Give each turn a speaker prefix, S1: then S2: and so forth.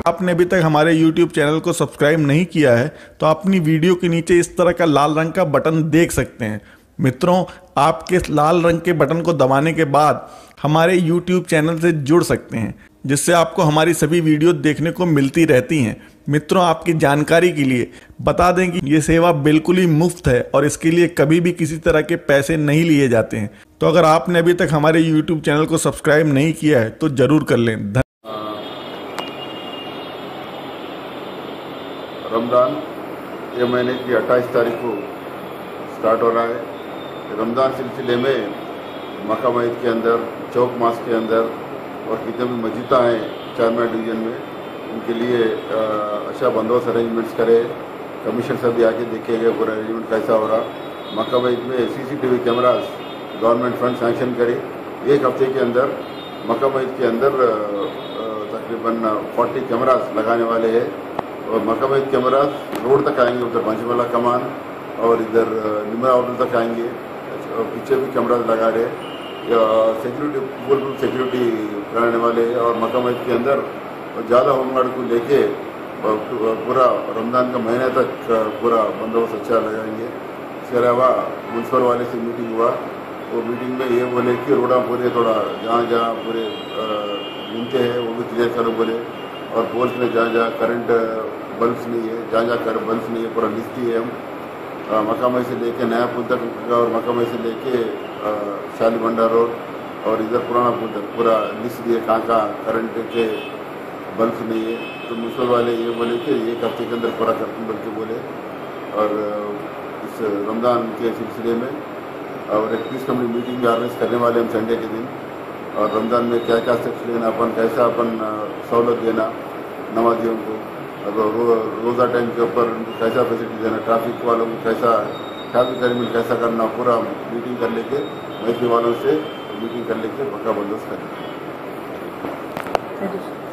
S1: आपने अभी तक हमारे YouTube चैनल को सब्सक्राइब नहीं किया है तो अपनी वीडियो के नीचे इस तरह का लाल रंग का बटन देख सकते हैं। मित्रों, आपके इस लाल रंग के बटन को दबाने के बाद हमारे YouTube चैनल से जुड़ सकते हैं, जिससे आपको हमारी सभी वीडियो देखने को मिलती रहती हैं। मित्रों, आपकी जानकारी के लिए बता दें कि ये सेवा बिल्कुल ही मुफ्त है और इसके लिए कभी भी किसी तरह के पैसे नहीं लिए जाते हैं। तो अगर आपने अभी तक हमारे YouTube चैनल को सब्सक्राइब नहीं किया है तो जरूर कर लें।
S2: रमज़ान ये महीने की 28 तारीख को स्टार्ट हो रहा है। रमज़ान सिलसिले में मक्का मस्जिद के अंदर, चौक मास्क के अंदर और कितने भी मस्जिद हैं चारमीनार डिवीज़न में, उनके लिए अच्छा बंदोबस्त अरेंजमेंट्स करे। कमिश्नर से भी आके देखेंगे पूरा अरेंजमेंट कैसा हो रहा। मक्का मस्जिद में CCTV cameras government fund sanction करे। एक हफ्ते के अंदर मक्का मस्जिद के अंदर तकरीबन 40 कैमरास लगाने वाले हैं और मक्का मस्जिद कैमरास रोड तक आएंगे, उधर पंचमला कमान और इधर निमरा होटल तक आएंगे। और पीछे भी कैमरास लगा रहे। सिक्योरिटी फुल सिक्योरिटी कराने वाले हैं और मक्का मस्जिद के अंदर ज़्यादा होमगार्ड को लेके पूरा रमज़ान का महीने तक पूरा बंदोबस्त अच्छा लगाएंगे। इसके अलावा म्यूनसिपल वाले से मीटिंग हुआ, वो मीटिंग में ये बोले कि रोडा पूरे थोड़ा जहाँ जहाँ पूरे घूमते हैं वो भी क्लियर करो बोले, और पोल्स में जहाँ जहाँ करंट बल्ब्स नहीं है, जहाँ जहाँ करंट बल्ब्स नहीं है पूरा लिस्ट ही है। हम मक्का मस्जिद से लेके नया पुल तक और मक्का मस्जिद से लेके शाली भंडार रोड और इधर पुराना पुल तक पूरा लिस्ट दिए कहाँ कहाँ करंट के बल्ब नहीं है। तो म्यूनसिपल वाले ये बोले कि एक हफ्ते के अंदर पूरा करते बल्ब के बोले। और इस रमज़ान के सिलसिले में और एक पीस कमेटी मीटिंग भी ऑर्गेनाइज करने वाले हम संडे के दिन। और रमज़ान में क्या क्या स्टेप्स लेना, अपन कैसा अपन सहूलत देना नमाजियों को, रोज़ा टाइम के ऊपर कैसा फैसिलिटी देना, ट्रैफिक वालों को कैसा ट्रैफिक अरेंजमेंट कैसा करना, पूरा मीटिंग कर लेके मस्जिद वालों से मीटिंग कर लेके पक्का बंदोबस्त करें।